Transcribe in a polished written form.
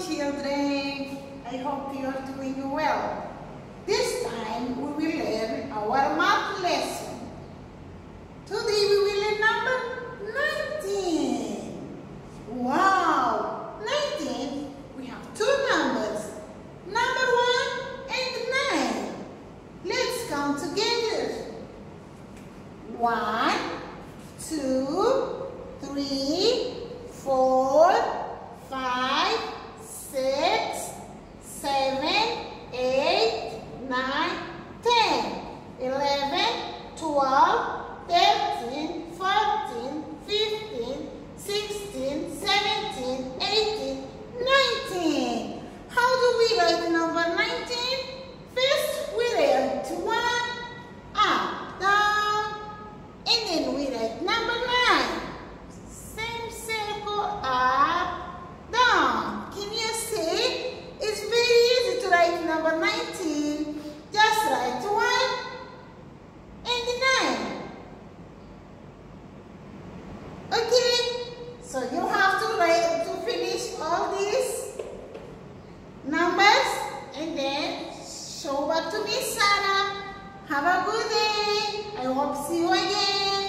children. I hope you are doing well. This time we will learn our math lesson. Today we will learn number 19. Wow! 19, we have two numbers. Number 1 and 9. Let's count together. 1, 2, 3, 4, 5, 6, 7, 8, 9, 10, 11, 12, 13, 14, 15, 16, 17, 18, 19. How do we write number 19? First, we write 1 up, down, and then we write number 9. Same circle, up, down. Can you see? It's very easy to write number 19. Just write 1 and 9. Okay? So you have to write to finish all these numbers and then show back to Miss Sarah. Have a good day. I hope to see you again.